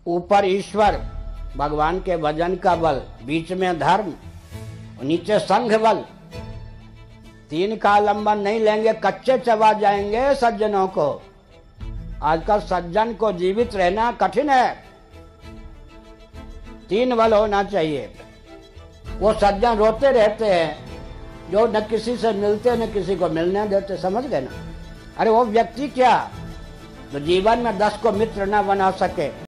ऊपर ईश्वर भगवान के भजन का बल, बीच में धर्म, नीचे संघ बल। तीन का आलंबन नहीं लेंगे कच्चे चबा जाएंगे सज्जनों को। आजकल सज्जन को जीवित रहना कठिन है। तीन बल होना चाहिए। वो सज्जन रोते रहते हैं जो न किसी से मिलते न किसी को मिलने देते, समझ गए ना। अरे वो व्यक्ति क्या जो जीवन में 10 को मित्र न बना सके।